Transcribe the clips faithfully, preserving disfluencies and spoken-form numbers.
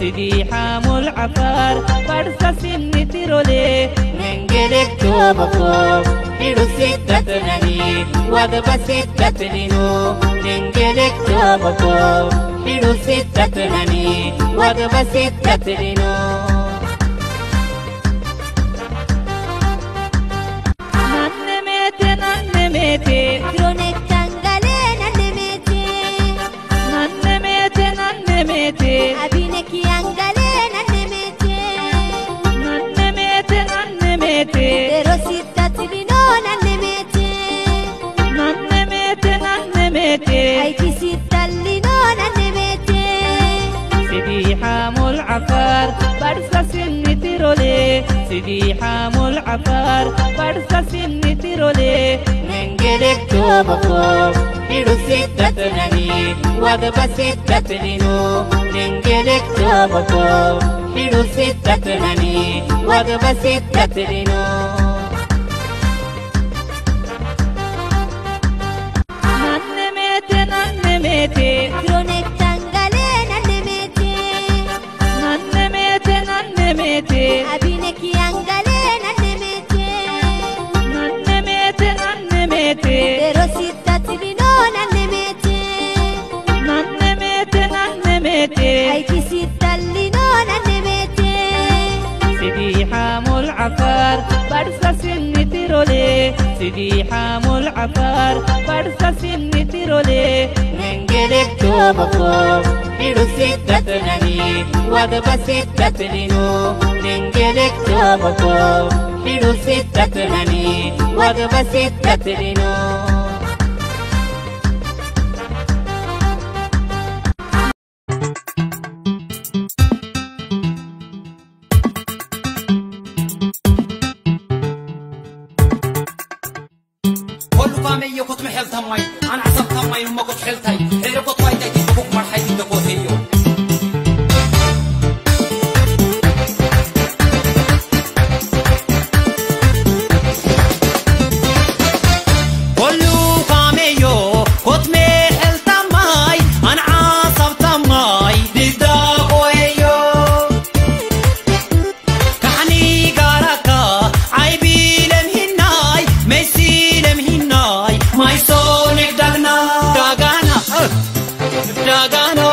سيدي حامو العفار برسا سني تيرولي ننجلك توبكو حلو ستة نني وضب ستة نينو ننجلك توبكو حلو ستة نني وضب ستة نينو ننميتي ننميتي كرونك تنغالي ننميتي ننميتي ننميتي أبينك ينغالي ننميتي ننميتي ننميتي درو ستة لينو ننميتي ننميتي ننميتي أيكي ستة لينو ننميتي سيدي حامو العفار برسا سني تيرولي سيدي حامو العفار برسا سني تيرولي ننجلك توبكو حلو ستة نني وضب ستة نينو ننجلك توبكو حلو ستة نني وضب ستة نينو ننميتي ننميتي كرونك تنغالي ننميتي ننميتي ننميتي أبينك ينغالي ننميتي ننميتي ننميتي درو ستة لينو ننميتي ننميتي ننميتي أيكي ستة لينو ننميتي سيدي حامو العفار برسا سني تيرولي سيدي حامو العفار برسا سني تيرولي ننجلك توبكو حلو ستة نني وضب ستة نينو ننجلك توبكو حلو ستة نني وضب ستة نينو ميو كنت محل تماي أنا عصب تماي وما كنت حلتاي هيرو كنت وايتاي تبوك مرحي تدقو هيو كلو كاميو كنت محل تماي أنا عصب تماي تدقو هيو كحني قاركا عيبي لمهناي ميسي لمهناي ماي سونك دغنا دغانا دغانا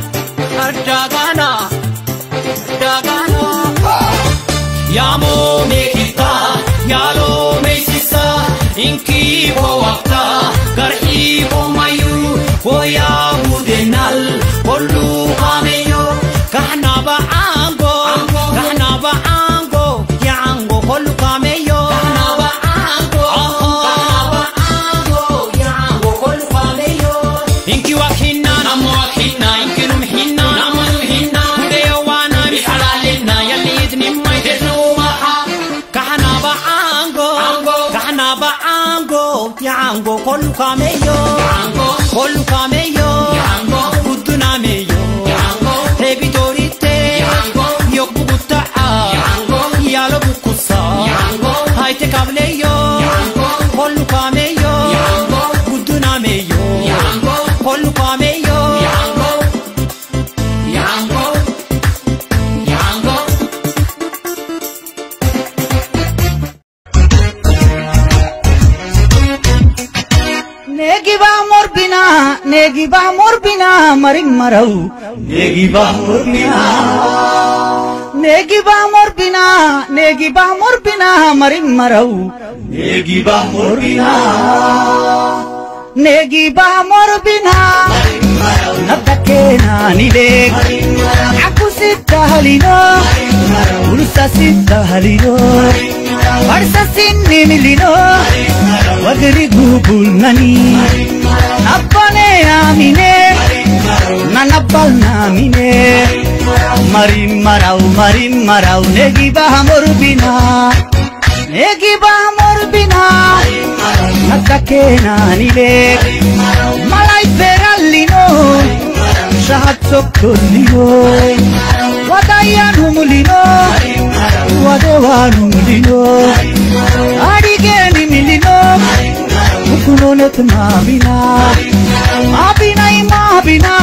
دغانا دغانا يا مو ميكيتا يا لو ميسيسا إنكي بوقتا كرهي بومايو ويا مودنال كلو كاميو كحنا بعانغو كحنا بعانغو يا عنغو كلو كاميو كحنا بعانغو إنكي وكينا نمو وكينا إنكي نمحينا نمو نمحينا وديوانا بحلالنا يلي يدني ما يدنو محا كحنا بعانغو كحنا بعانغو يا عنغو كلو كاميو كلو كاميو كدنا ميو هبي دوريتي يوك بوكتا يالو بوكوسا هاي تكابليو كلو كاميو كدنا ميو كلو كاميو नेगी बा मोर बिना नेगी बा मोर बिना मरिन मरऊ नेगी बा मोर बिना नेगी बा मोर बिना नेगी बा मोर बिना मरिन मरऊ नेगी बा मोर बिना नेगी बा मोर बिना नतके नानिले aku sita halino urusa sita halino barsa sinni milino wagri gubul nani nappane amine nanappal namine marin marau marin marau negi bahamor bina negi bahamor bina natake nanile malai ferallino shahat sokolino wadayanu mulino wadewanu mulino adigeni milino ukunonet mamina Mabinai mabina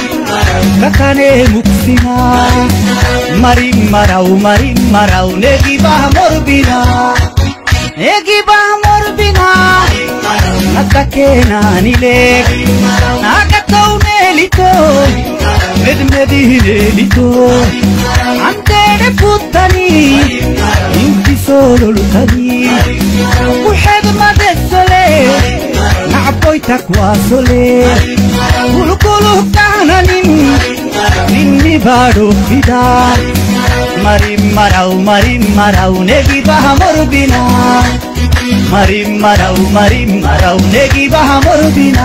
Kakane muksina Marim marau marim marau Negi bah morbina Negi bah morbina Nakakena nile Nakakau nelito Med medi nelito Ante putani Inti solo lutani Uhed madesole Na'boytak wasole Kulu kulu kananin Ninni badu fida Marim marau marim marau Negi baha morbina Marim marau marim marau Negi baha morbina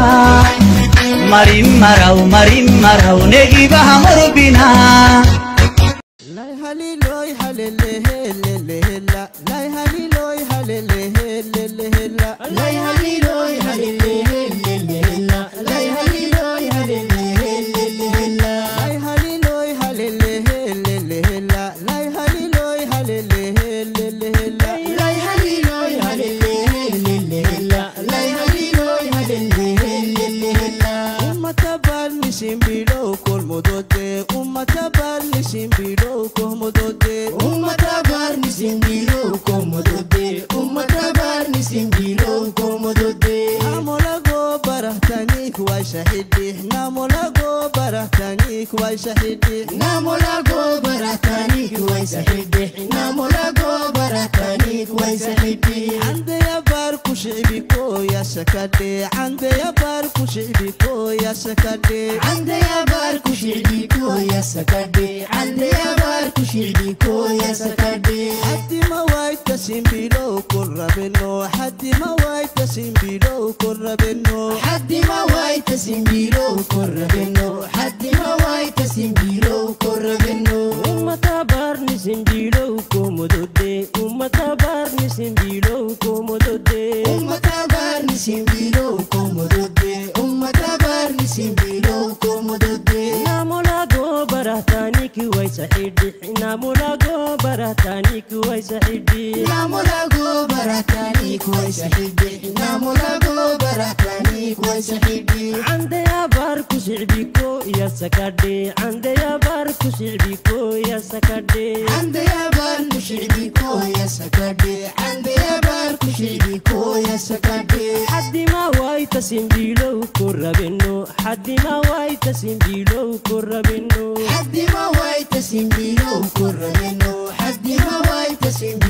Marim marau marim marau Negi baha morbina لا هليلوي هلله هلله لا هليلوي هلله هلله لا هليلوي هلله هلله لا هليلوي هلله هلله لا هليلوي هلله هلله لا هليلوي هلله هلله لا هليلوي هلله هلله لا هليلوي هلله هلله أمة تبال نشيم بيلو كل مدود أمة تبال نشيم بيلو Komodode, umata bar ni simbiro komodode, umata bar ni simbiro komodode. Namola go barahtani kuwa shahidi, namola go barahtani kuwa shahidi, namola go barahtani kuwa shahidi, namola go barahtani kuwa shahidi. Ande ya bar kushibi ko ya shakade, ande ya bar kushibi ko ya shakade, ande ya bar kushibi ko ya shakade, ande ya bar kushibi ko ya shakade. Hadi mawaita simbilo kurabeno, hadi mawaita simbilo kurabeno, hadi mawaita simbilo kurabeno, hadi mawaita simbilo kurabeno. Ummata barni simbilo komodode, ummata barni simbilo komodode, ummata barni simbilo komodode, ummata barni simbilo komodode. Namola go barahtani kuwa shahidi, namola go barahtani kuwa shahidi, namola go barahtani kuwa shahidi, namola go barahtani kuwa shahidi. Ande ya bar kushibiko ya sakade, ande ya bar kushibiko ya sakade, ande ya bar kushibiko ya sakade, ande ya bar kushibiko ya sakade. Hadi ma waita simbilo kurabeno, hadi ma waita simbilo kurabeno, hadi ma waita simbilo kurabeno, hadi ma waita simbilo